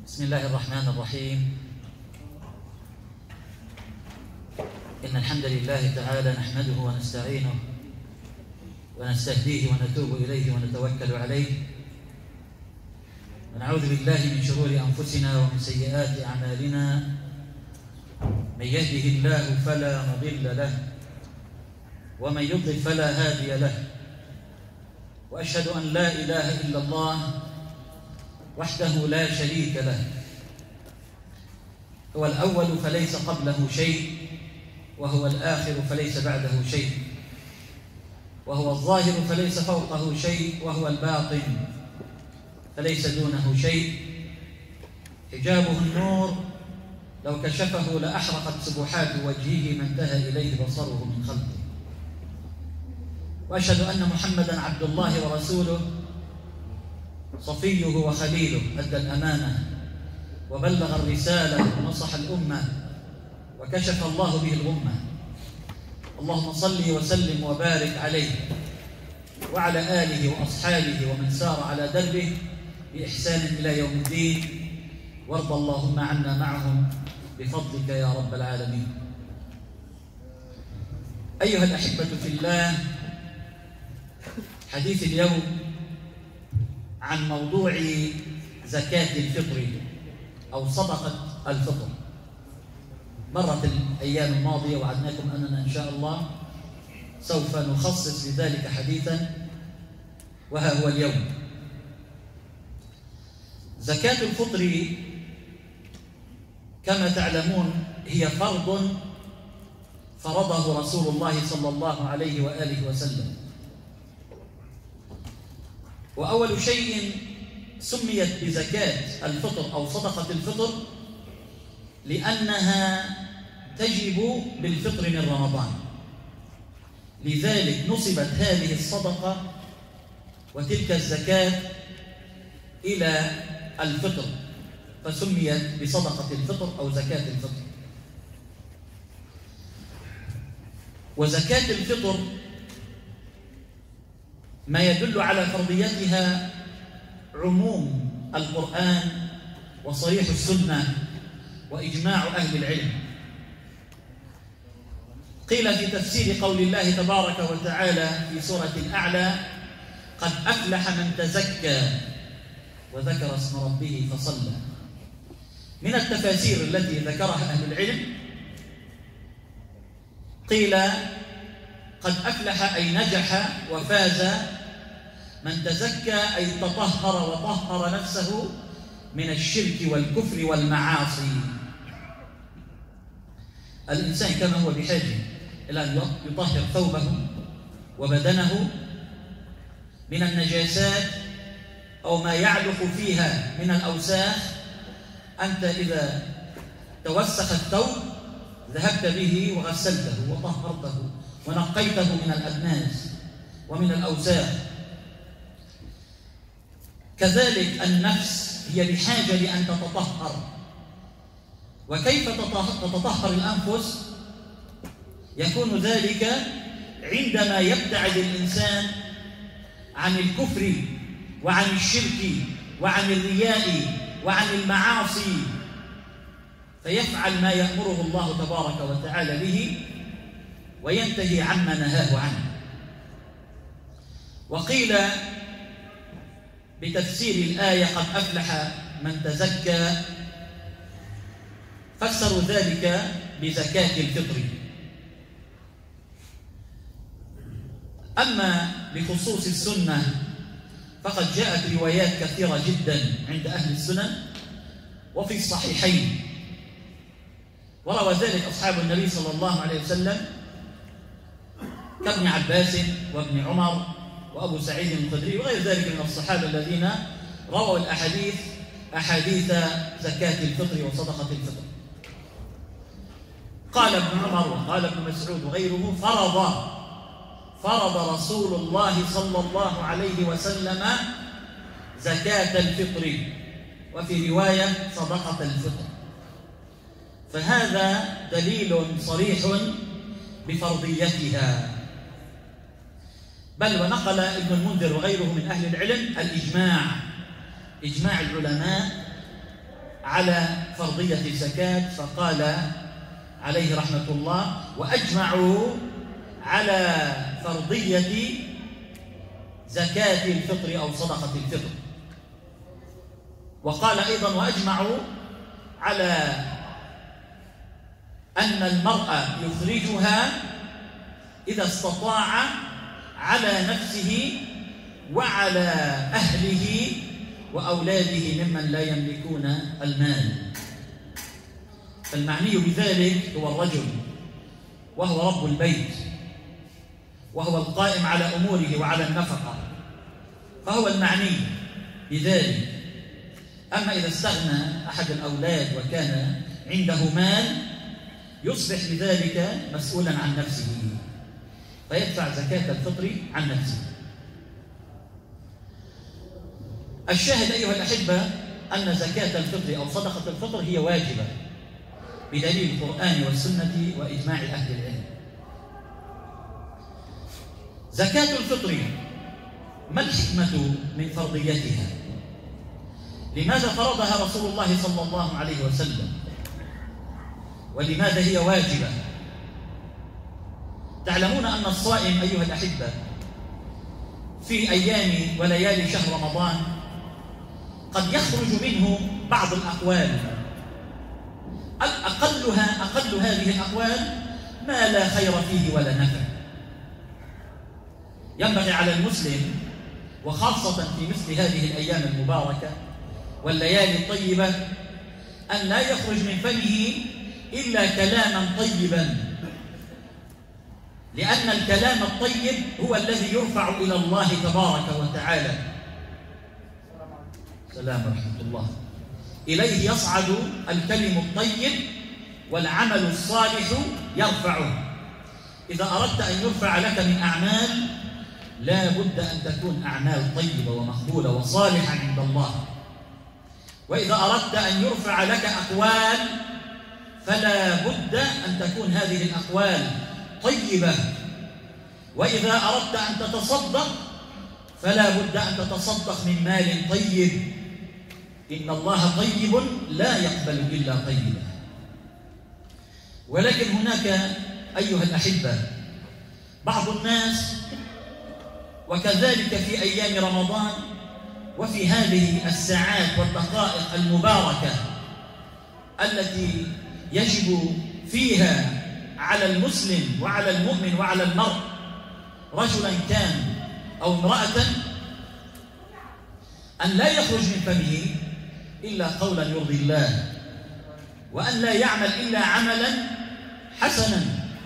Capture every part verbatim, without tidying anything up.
بسم الله الرحمن الرحيم. إن الحمد لله تعالى نحمده ونستعينه ونستهديه ونتوب إليه ونتوكل عليه، ونعوذ بالله من شرور أنفسنا ومن سيئات أعمالنا. من يهده الله فلا مضل له ومن يضلل فلا هادي له، وأشهد أن لا إله إلا الله وحده لا شريك له، هو الأول فليس قبله شيء، وهو الآخر فليس بعده شيء، وهو الظاهر فليس فوقه شيء، وهو الباطن فليس دونه شيء. حجابه النور، لو كشفه لأحرقت سبحات وجهه ما انتهى إليه بصره من خلقه. وأشهد أن محمدًا عبد الله ورسوله، صفيه وخليله، أدى الأمانة وبلغ الرسالة ونصح الأمة وكشف الله به الغمة. اللهم صل وسلم وبارك عليه وعلى آله وأصحابه ومن سار على دربه بإحسان إلى يوم الدين، وارض اللهم عنا معهم بفضلك يا رب العالمين. أيها الأحبة في الله، حديث اليوم عن موضوع زكاة الفطر أو صدقة الفطر. مرت الأيام الماضية وعدناكم أننا إن شاء الله سوف نخصص لذلك حديثا، وها هو اليوم. زكاة الفطر كما تعلمون هي فرض فرضه رسول الله صلى الله عليه وآله وسلم. وأول شيء سميت بزكاة الفطر أو صدقة الفطر لأنها تجب بالفطر من رمضان، لذلك نصبت هذه الصدقة وتلك الزكاة إلى الفطر، فسميت بصدقة الفطر أو زكاة الفطر. وزكاة الفطر ما يدل على فرضيتها عموم القرآن وصريح السنة وإجماع أهل العلم. قيل في تفسير قول الله تبارك وتعالى في سورة الأعلى: قد أفلح من تزكى وذكر اسم ربه فصلى. من التفاسير التي ذكرها أهل العلم قيل: قد أفلح أي نجح وفاز، من تزكى أي تطهر وطهر نفسه من الشرك والكفر والمعاصي. الإنسان كما هو بحاجة إلى أن يطهر ثوبه وبدنه من النجاسات أو ما يعلق فيها من الأوساخ. أنت إذا توسخ الثوب ذهبت به وغسلته وطهرته ونقيته من الأدناس ومن الأوساخ. كذلك النفس هي بحاجة لأن تتطهر. وكيف تتطهر الأنفس؟ يكون ذلك عندما يبتعد الإنسان عن الكفر وعن الشرك وعن الرياء وعن المعاصي، فيفعل ما يأمره الله تبارك وتعالى به وينتهي عما نهاه عنه. وقيل بتفسير الآية: قد أفلح من تزكى، فسروا ذلك بزكاة الفطر. أما بخصوص السنة فقد جاءت روايات كثيرة جدا عند أهل السنن وفي الصحيحين، وروى ذلك أصحاب النبي صلى الله عليه وسلم كابن عباس وابن عمر وأبو سعيد الخدري وغير ذلك من الصحابة الذين رووا الأحاديث أحاديث زكاة الفطر وصدقة الفطر. قال ابن عمر وقال ابن مسعود وغيره: فرض فرض رسول الله صلى الله عليه وسلم زكاة الفطر، وفي رواية صدقة الفطر. فهذا دليل صريح بفرضيتها. بل ونقل ابن المنذر وغيره من أهل العلم الإجماع، إجماع العلماء على فرضية الزكاة فقال عليه رحمة الله: وأجمعوا على فرضية زكاة الفطر أو صدقة الفطر. وقال أيضا: وأجمعوا على أن المرء يخرجها إذا استطاع على نفسه وعلى أهله وأولاده ممن لا يملكون المال. فالمعني بذلك هو الرجل، وهو رب البيت، وهو القائم على أموره وعلى النفقة، فهو المعني بذلك. أما إذا استغنى أحد الأولاد وكان عنده مال يصبح بذلك مسؤولا عن نفسه، فيدفع زكاة الفطر عن نفسه. الشاهد أيها الأحبة أن زكاة الفطر أو صدقة الفطر هي واجبة بدليل القرآن والسنة وإجماع أهل العلم. زكاة الفطر ما الحكمة من فرضيتها؟ لماذا فرضها رسول الله صلى الله عليه وسلم؟ ولماذا هي واجبة؟ تعلمون أن الصائم أيها الأحبة في أيام وليالي شهر رمضان قد يخرج منه بعض الأقوال، أقلها أقل هذه الأقوال ما لا خير فيه ولا نفع. ينبغي على المسلم وخاصة في مثل هذه الأيام المباركة والليالي الطيبة أن لا يخرج من فمه إلا كلاما طيبا، لأن الكلام الطيب هو الذي يرفع إلى الله تبارك وتعالى. السلام ورحمة الله. إليه يصعد الكلم الطيب والعمل الصالح يرفعه. إذا أردت أن يرفع لك من أعمال لا بد أن تكون أعمال طيبة ومقبولة وصالحة عند الله. وإذا أردت أن يرفع لك أقوال فلا بد أن تكون هذه الأقوال طيبة. وإذا أردت أن تتصدق فلا بد أن تتصدق من مال طيب. إن الله طيب لا يقبل إلا طيبا. ولكن هناك أيها الأحبة بعض الناس، وكذلك في أيام رمضان وفي هذه الساعات والدقائق المباركة التي يجب فيها على المسلم وعلى المؤمن وعلى المرء رجلا كان أو امرأة أن لا يخرج من فمه إلا قولا يرضي الله، وأن لا يعمل إلا عملا حسنا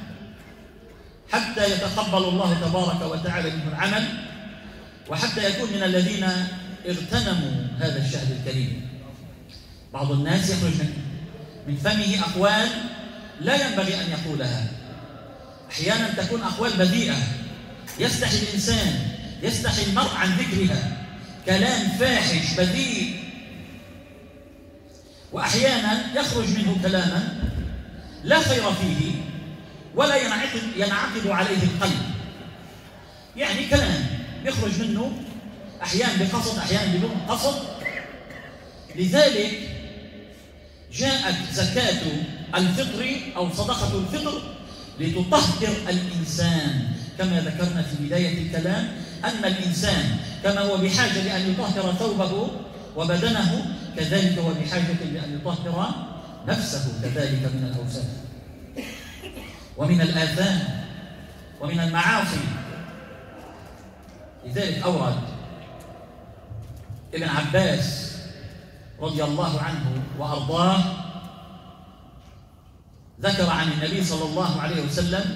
حتى يتقبل الله تبارك وتعالى منه العمل، وحتى يكون من الذين اغتنموا هذا الشهر الكريم. بعض الناس يخرج من فمه أقوال لا ينبغي أن يقولها. أحيانا تكون أقوال بذيئة يستحي الإنسان يستحي المرء عن ذكرها، كلام فاحش بذيء. وأحيانا يخرج منه كلاما لا خير فيه ولا ينعقد, ينعقد عليه القلب، يعني كلام يخرج منه أحيانا بقصد أحيانا بدون قصد. لذلك جاءت زكاة الفطر أو صدقة الفطر لتطهر الإنسان، كما ذكرنا في بداية الكلام أن الإنسان كما هو بحاجة لأن يطهر ثوبه وبدنه كذلك هو بحاجة لأن يطهر نفسه كذلك من الأوساخ ومن الآثام ومن المعاصي. لذلك أورد ابن عباس رضي الله عنه وأرضاه ذكر عن النبي صلى الله عليه وسلم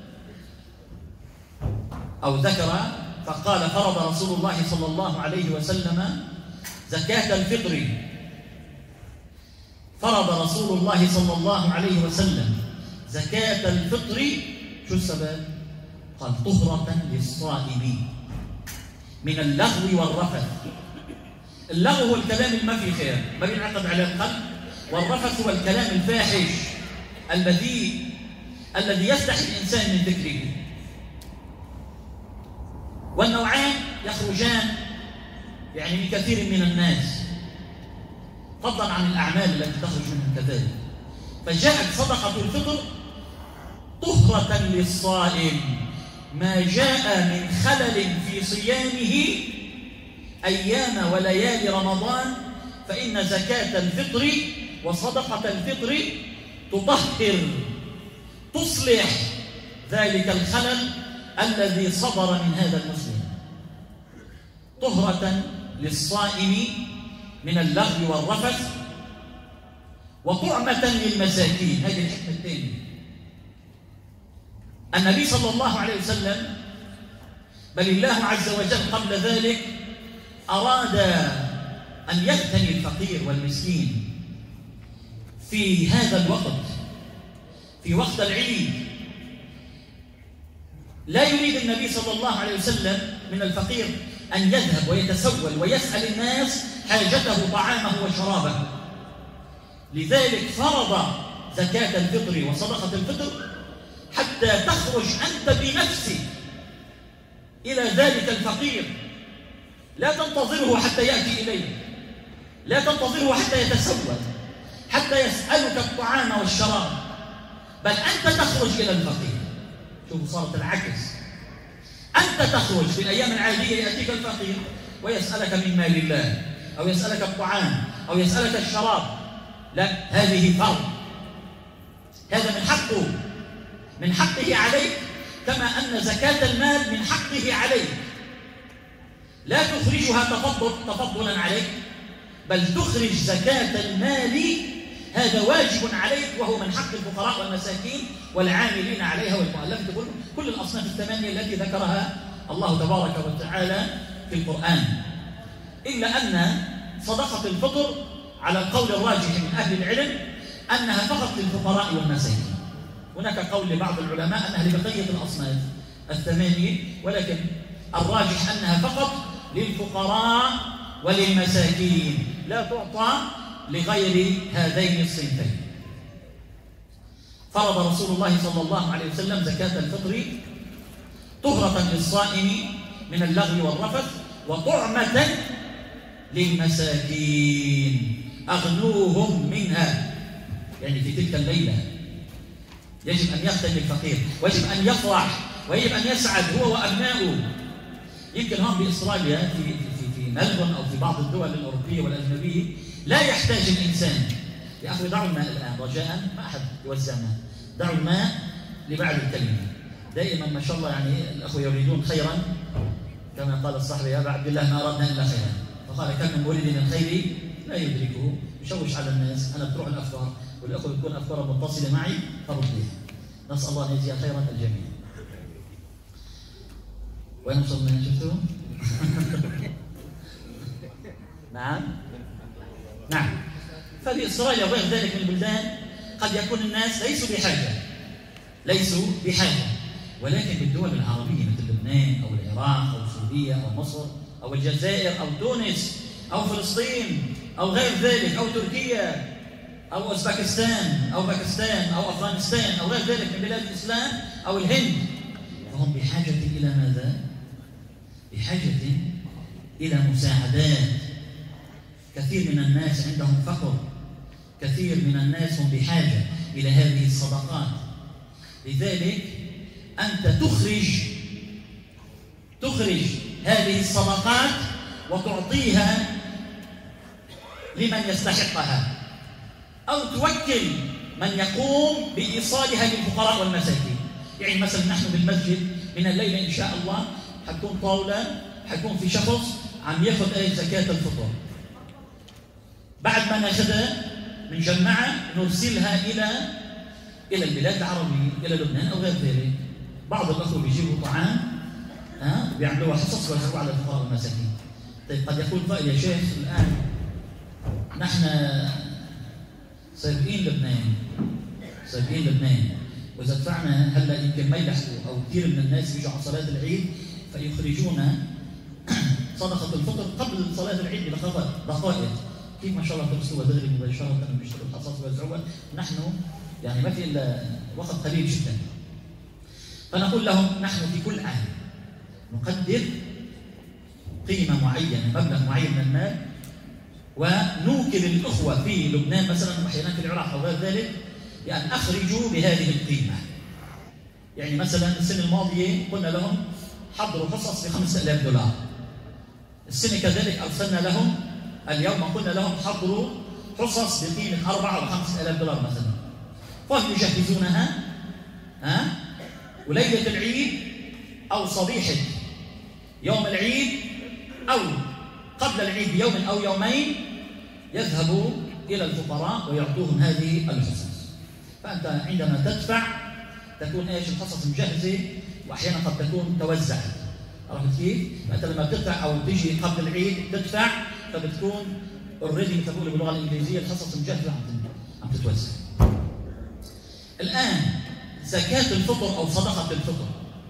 أو ذكر فقال: فرض رسول الله صلى الله عليه وسلم زكاة الفطر. فرض رسول الله صلى الله عليه وسلم زكاة الفطر. شو السبب؟ قال: طهرة للصائمين من اللغو والرفث. اللغو هو الكلام اللي ما فيه خير، ما بينعقد على القلب، والرفث هو الكلام الفاحش البذيء الذي يستحي الإنسان من ذكره. والنوعان يخرجان يعني من كثير من الناس. فضلا عن الأعمال التي تخرج منهم كذلك. فجاءت صدقة الفطر طهرة للصائم ما جاء من خلل في صيامه أيام وليالي رمضان، فإن زكاة الفطر وصدقة الفطر تطهر تصلح ذلك الخلل الذي صدر من هذا المسلم، طهرة للصائم من اللغو والرفث وطعمة للمساكين. هذه الحكمة الثانية. النبي صلى الله عليه وسلم بل الله عز وجل قبل ذلك أراد أن يغتني الفقير والمسكين في هذا الوقت، في وقت العيد. لا يريد النبي صلى الله عليه وسلم من الفقير أن يذهب ويتسول ويسأل الناس حاجته طعامه وشرابه، لذلك فرض زكاة الفطر وصدقة الفطر حتى تخرج أنت بنفسك إلى ذلك الفقير، لا تنتظره حتى يأتي إليك، لا تنتظره حتى يتسول، حتى يسألك الطعام والشراب، بل أنت تخرج إلى الفقير. شوفوا صارت العكس، أنت تخرج في الأيام العادية يأتيك الفقير ويسألك من مال الله، أو يسألك الطعام، أو يسألك الشراب. لا، هذه فرض، هذا من حقه، من حقه عليك، كما أن زكاة المال من حقه عليك. لا تخرجها تفضل تفضلا عليك، بل تخرج زكاة المال، هذا واجب عليك، وهو من حق الفقراء والمساكين والعاملين عليها والمؤلفة قلوبهم، كل الأصناف الثمانية التي ذكرها الله تبارك وتعالى في القرآن. إلا أن صدقة الفطر على القول الراجح من أهل العلم أنها فقط للفقراء والمساكين. هناك قول لبعض العلماء أنها لبقية الأصناف الثمانية، ولكن الراجح أنها فقط للفقراء وللمساكين، لا تعطى لغير هذين الصنفين. فرض رسول الله صلى الله عليه وسلم زكاة الفطر طهرة للصائم من اللغو والرفث وطعمة للمساكين أغنوهم منها. يعني في تلك الليلة يجب أن يغتني الفقير، ويجب أن يفرح، ويجب أن يسعد هو وأبناؤه. يمكن هون بإستراليا في في في ملبورن أو في بعض الدول الأوروبية والأجنبية لا يحتاج الإنسان. يا أخوي دعوا الماء الآن رجاء، ما أحد يوزع ماء، دعوا الماء لبعد الكلمة. دائما ما شاء الله يعني الأخوة يريدون خيرا، كما قال الصحابي يا أبا عبد الله ما أردنا إلا خيرا، فقال كم من مولد من خير لا يدركه. يشوش على الناس، أنا بتروح الأفكار والأخوة بتكون أفكارها متصلة معي فرديها. نسأل الله أن يجزي خيرا الجميع. وين وصلنا؟ شفتوا؟ نعم نعم. ففي استراليا وغير ذلك من البلدان قد يكون الناس ليسوا بحاجة ليسوا بحاجة ولكن بالدول العربية مثل لبنان أو العراق أو سوريا أو مصر أو الجزائر أو تونس أو فلسطين أو غير ذلك أو تركيا أو أوزبكستان أو باكستان أو أفغانستان أو غير ذلك من بلاد الإسلام أو الهند، فهم بحاجة إلى ماذا؟ بحاجة إلى مساعدات. كثير من الناس عندهم فقر، كثير من الناس هم بحاجة إلى هذه الصدقات. لذلك أنت تخرج تخرج هذه الصدقات وتعطيها لمن يستحقها، أو توكل من يقوم بإيصالها للفقراء والمساكين. يعني مثلا نحن بالمسجد من الليلة إن شاء الله حتكون طاولة، حيكون في شخص عم ياخذ آية زكاة الفطر. بعد ما ناخذها بنجمعها نرسلها إلى إلى البلاد العربية، إلى لبنان أو غير ذلك. بعض الأخوة بيجيبوا طعام ها بيعملوها حصص ويوزعوها على الفقراء والمساكين. طيب قد يقول قائل يا شيخ الآن نحن سابقين لبنان سابقين لبنان وإذا دفعنا هلا يمكن ما يلحقوا، أو كثير من الناس بيجوا على صلاة العيد فيخرجون صدقة الفطر قبل صلاة العيد بدقائق. كيف ما شاء الله ترسلوها دغري مباشرة بيشتروا الحصص ويوزعوها، نحن يعني ما في إلا وقت قليل جدا. فنقول لهم نحن في كل عام نقدر قيمة معينة، مبلغ معين من المال ونوكل الأخوة في لبنان مثلا وأحيانا في العراق أو غير ذلك بأن أخرجوا بهذه القيمة. يعني مثلا السنة الماضية قلنا لهم حضروا حصص بخمسة آلاف دولار. السنة كذلك أرسلنا لهم اليوم قلنا لهم حضروا حصص بقيمة أربعة أو خمسة آلاف دولار مثلا. فهم يجهزونها ها وليلة العيد أو صبيحة يوم العيد أو قبل العيد بيوم أو يومين يذهبوا إلى الفقراء ويعطوهم هذه الحصص. فأنت عندما تدفع تكون ايش الحصص مجهزة وأحيانا قد تكون توزعت. عرفت كيف؟ فأنت لما بتدفع أو تيجي قبل العيد تدفع فبتكون اوريدي مثل ما بقولوا باللغة الإنجليزية الحصص مجهزة عم تتوزع. الآن زكاة الفطر أو صدقة الفطر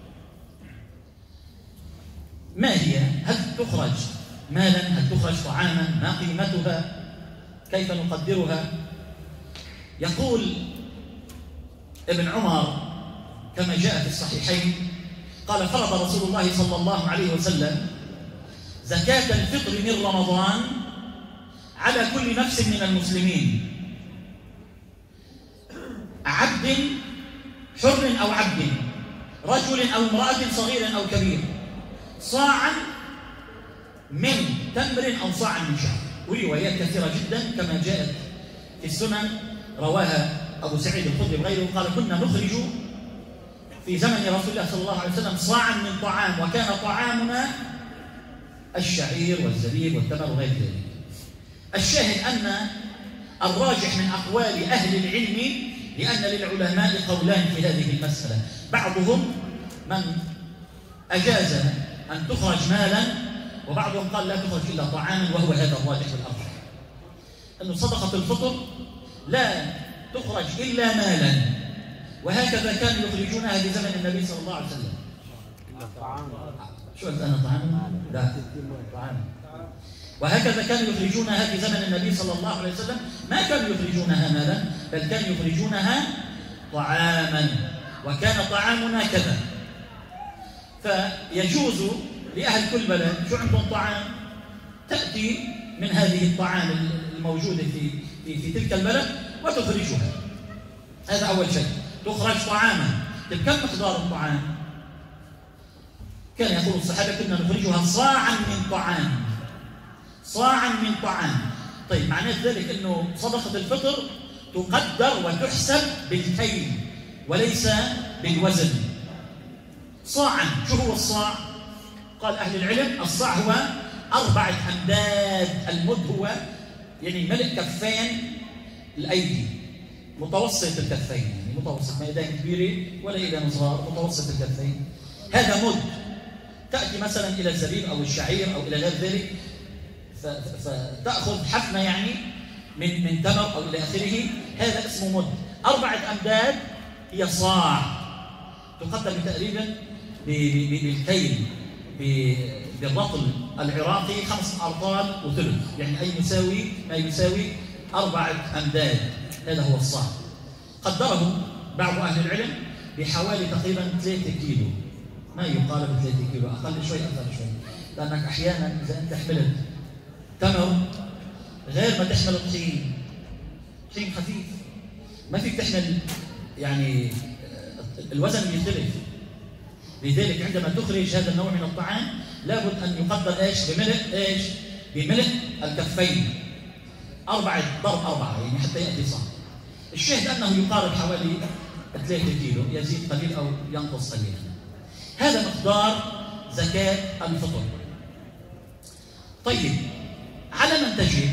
ما هي؟ هل تخرج مالا؟ هل تخرج طعاما؟ ما قيمتها؟ كيف نقدرها؟ يقول ابن عمر كما جاء في الصحيحين قال فرض رسول الله صلى الله عليه وسلم زكاة الفطر من رمضان على كل نفس من المسلمين عبد حر أو عبد رجل أو امرأة صغير أو كبير صاعا من تمر أو صاعا من شعر. وروايات كثيرة جدا كما جاءت في السنن رواها أبو سعيد الخدري وغيره قال كنا نخرج في زمن رسول الله صلى الله عليه وسلم صاعا من طعام وكان طعامنا الشعير والزبيب والتمر وغير ذلك. الشاهد أن الراجح من أقوال أهل العلم لأن للعلماء قولان في هذه المسألة. بعضهم من أجاز أن تخرج مالا وبعضهم قال لا تخرج إلا طعاما وهو هذا الراجح والأرجح أن صدقة الفطر لا تخرج إلا مالا وهكذا كانوا يخرجونها في زمن النبي صلى الله عليه وسلم. شو قلت أنا طعاما؟ لا طعاما. وهكذا كانوا يخرجونها في زمن النبي صلى الله عليه وسلم ما كانوا يخرجونها مالا بل كانوا يخرجونها طعاما وكان طعامنا كذا. فيجوز لأهل كل بلد شو عندهم طعام تأتي من هذه الطعام الموجودة في في في تلك البلد وتخرجها. هذا أول شيء تخرج طعاما. طيب كم مقدار الطعام؟ كان يقول الصحابة كنا نخرجها صاعا من طعام صاعا من طعام. طيب معناه ذلك أنه صدقة الفطر تقدر وتحسب بالكيل وليس بالوزن. صاعا شو هو الصاع؟ قال أهل العلم الصاع هو أربعة أمداد. المد هو يعني ملء كفين الأيدي متوسط الكفين يعني متوسط ما يدين كبيرة ولا يدين صغار متوسط الكفين. هذا مد. تأتي مثلا إلى الزبيب أو الشعير أو إلى غير ذلك فتأخذ حفنة يعني من من تمر أو إلى آخره هذا اسمه مد. أربعة أمداد هي صاع تقدر تقريبا بالكيل بالرطل العراقي خمس أرطال وثلث يعني أي يساوي ما يساوي أربعة أمداد. هذا هو الصاع. قدره بعض أهل العلم بحوالي تقريبا ثلاثة كيلو ما يقارب ثلاثة كيلو أقل شوي أقل شوي لأنك أحيانا إذا أنت حملت تمر غير ما تحمل طحين طحين خفيف ما فيك تحمل يعني الوزن يختلف. لذلك عندما تخرج هذا النوع من الطعام لابد أن يقدر إيش بملء إيش بملء الكفين أربعة ضرب أربعة يعني حتى يأتي صح. الشاهد أنه يقارب حوالي ثلاثة كيلو يزيد قليل أو ينقص قليلا. هذا مقدار زكاة الفطر. طيب على من تجب؟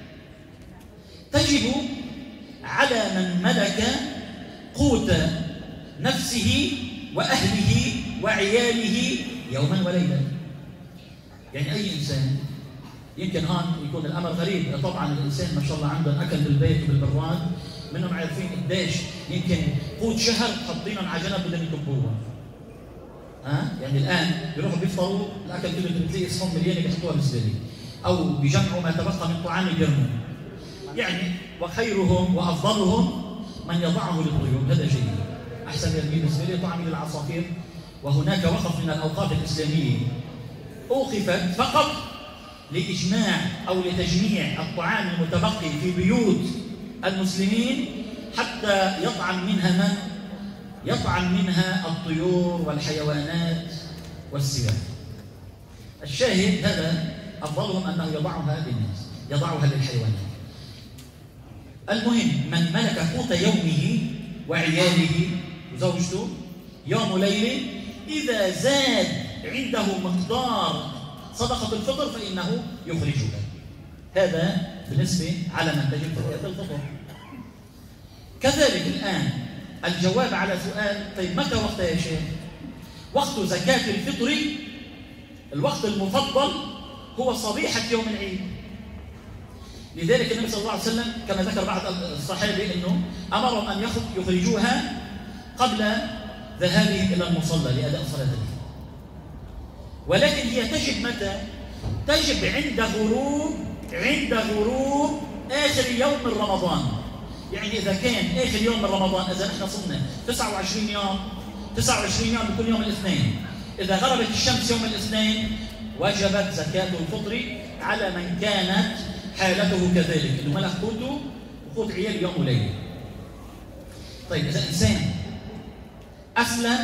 تجب على من ملك قوت نفسه وأهله وعياله يوما وليلة. يعني أي إنسان يمكن هون يكون الأمر غريب طبعا الإنسان ما شاء الله عنده أكل بالبيت وبالبراد منهم عارفين قديش يمكن قوت شهر حاطينهم على جنب بدهم يكبوها. ها يعني الآن بيروحوا بيفطروا الأكل كله بتلاقي صحون مليانة بيحطوها بالزبالة أو بيجمعوا ما تبقى من طعام يرموا. يعني وخيرهم وأفضلهم من يضعه للطيور هذا جيد. أحسن يرمي بالزبالة طعام للعصافير. وهناك وقف من الأوقاف الإسلامية أوقفت فقط لإجماع أو لتجميع الطعام المتبقي في بيوت المسلمين حتى يطعم منها من؟ يطعم منها الطيور والحيوانات والسباع. الشاهد هذا أفضلهم أنه يضعها للناس، يضعها للحيوانات. المهم من ملك قوت يومه وعياله وزوجته يوم وليله إذا زاد عنده مقدار صدقة الفطر فإنه يخرجها. هذا بالنسبة على من تجب زكاة الفطر. كذلك الآن الجواب على سؤال طيب متى وقتها يا شيخ؟ وقت زكاة الفطر الوقت المفضل هو صبيحة يوم العيد. لذلك النبي صلى الله عليه وسلم كما ذكر بعض الصحابة أنه أمرهم أن يخرجوها قبل ذهابهم إلى المصلى لأداء صلاة العيد. ولكن هي تجب متى؟ تجب عند غروب عند غروب آخر يوم من رمضان. يعني إذا كان آخر يوم من رمضان، إذا نحن صرنا تسعة وعشرين يوم، تسعة وعشرين يوم بكل يوم الاثنين، إذا غربت الشمس يوم الاثنين وجبت زكاة الفطر على من كانت حالته كذلك، إنه ملك قوته وقوت عيال يوم وليلة. طيب إذا إنسان أسلم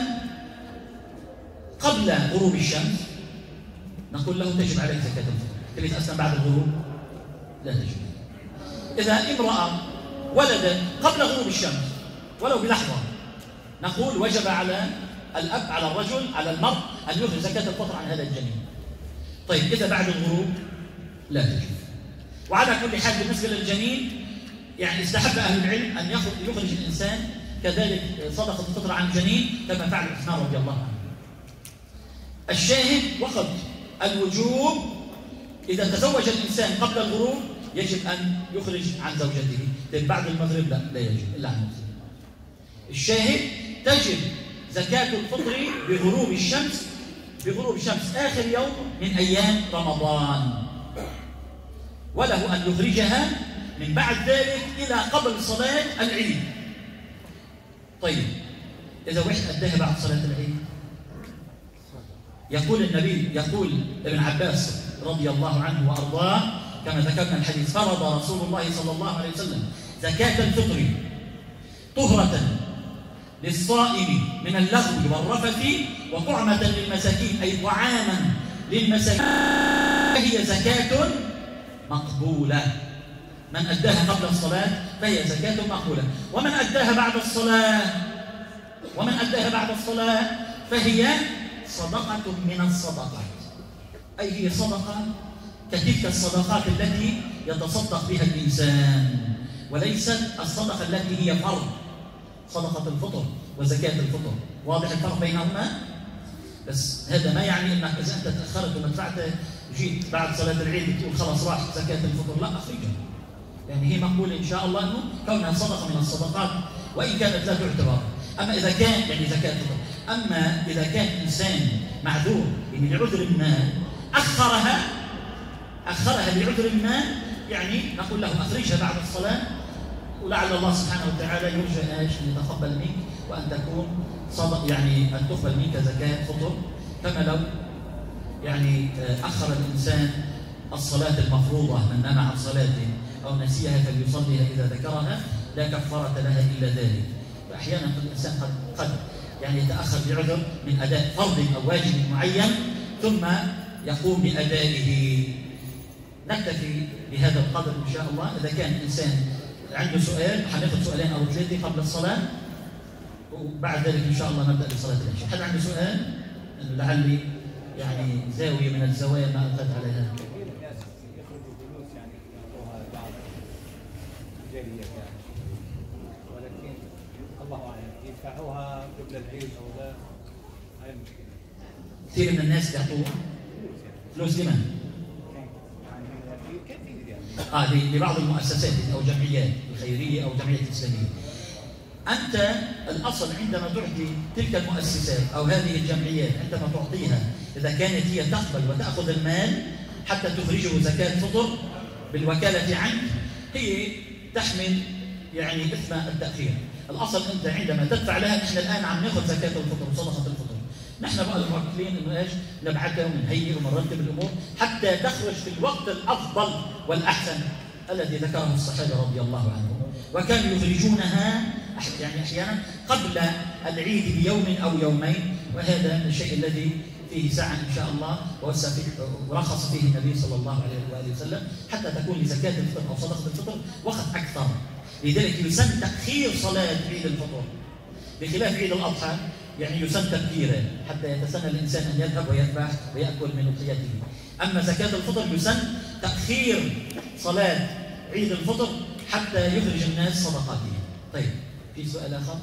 قبل غروب الشمس نقول له تجب عليك زكاة الفطر. كيف أسلم بعد الغروب؟ لا تجب. إذا امرأة ولدت قبل غروب الشمس ولو بلحظة نقول وجب على الأب على الرجل على المرء أن يخرج زكاة الفطر عن هذا الجنين. طيب إذا بعد الغروب لا تجب. وعلى كل حال بالنسبة للجنين يعني استحب أهل العلم أن يخرج الإنسان كذلك صدقة الفطر عن الجنين كما فعل عثمان رضي الله عنه. الشاهد وقت الوجوب إذا تزوج الإنسان قبل الغروب يجب أن يخرج عن زوجته. طيب بعد المغرب لا لا يجب إلا عن المسلم. الشاهد تجب زكاة الفطر بغروب الشمس بغروب الشمس آخر يوم من أيام رمضان، وله أن يخرجها من بعد ذلك إلى قبل صلاة العيد. طيب إذا واحد أداها بعد صلاة العيد يقول النبي يقول ابن عباس رضي الله عنه وأرضاه كما ذكرنا الحديث فرض رسول الله صلى الله عليه وسلم زكاة الفطر طهرة للصائم من اللغو والرفث وطعمة للمساكين أي طعاما للمساكين فهي زكاة مقبولة. من أداها قبل الصلاة فهي زكاة مقبولة، ومن أداها بعد الصلاة ومن أداها بعد الصلاة فهي صدقة من الصدقات، أي هي صدقة كتلك الصدقات التي يتصدق بها الإنسان، وليست الصدقة التي هي فرض صدقة الفطر وزكاة الفطر. واضح الفرق بينهما؟ بس هذا ما يعني أنك إذا أنت تأخرت وما دفعت جيت بعد صلاة العيد تقول خلاص راحت زكاة الفطر، لا أخرجها. يعني هي مقبولة إن شاء الله أنه كونها صدقة من الصدقات وإن كانت لا تعتبر. أما إذا كان يعني زكاة الفطر، أما إذا كان إنسان معذور يعني لعذر ما أخرها أخرها لعذر ما يعني نقول له أخرجها بعد الصلاة، ولعل الله سبحانه وتعالى يرجى ايش ان يتقبل منك وان تكون صدق يعني ان تقبل منك زكاة فطر، كما لو يعني اخر الانسان الصلاة المفروضة من نام عن صلاته او نسيها فليصليها اذا ذكرها لا كفارة لها الا ذلك. فاحيانا الانسان قد قد يعني يتاخر بعذر من اداء فرض او واجب معين ثم يقوم بادائه. نكتفي بهذا القدر ان شاء الله. اذا كان الانسان عنده سؤال حناخذ سؤالين او ثلاثه قبل الصلاه وبعد ذلك ان شاء الله نبدا بصلاه العشاء. حد عنده سؤال؟ لعلي يعني زاويه من الزوايا ما القيت عليها. كثير الناس يخرجوا فلوس يعني يعطوها بعض الجاليات يعني، ولكن الله اعلم يدفعوها قبل العيد او لا، هاي المشكله. كثير من الناس بيعطوها فلوس لمن؟ آه لبعض المؤسسات أو جمعيات الخيرية أو جمعيات الإسلامية. أنت الأصل عندما تعطي تلك المؤسسات أو هذه الجمعيات عندما تعطيها إذا كانت هي تقبل وتأخذ المال حتى تخرجه زكاة فطر بالوكالة عنك هي تحمل يعني إثم التأخير. الأصل أنت عندما تدفع لها، نحن الآن عم ناخذ زكاة الفطر وصدقة الفطر نحن بقى الموكلين انه ايش؟ نبعثها ونهيئ ونرتب الامور حتى تخرج في الوقت الافضل والاحسن الذي ذكره الصحابه رضي الله عنهم، وكانوا يخرجونها يعني احيانا قبل العيد بيوم او يومين، وهذا الشيء الذي فيه سعة إن شاء الله ورخص فيه النبي صلى الله عليه وآله وسلم حتى تكون لزكاة الفطر أو صدقة الفطر وقت أكثر. لذلك يسن تأخير صلاة عيد الفطر بخلاف عيد الأضحى، يعني يسن تبكيره حتى يتسنى الإنسان أن يذهب ويذبح ويأكل من أضحيته. أما زكاة الفطر يسن تأخير صلاة عيد الفطر حتى يخرج الناس صدقاتهم. طيب، في سؤال آخر؟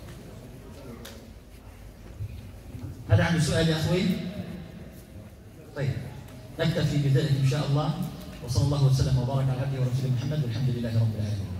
هل عنده سؤال يا أخوي؟ طيب، نكتفي بذلك إن شاء الله، وصلى الله وسلم وبارك على عبده ورسوله محمد والحمد لله رب العالمين.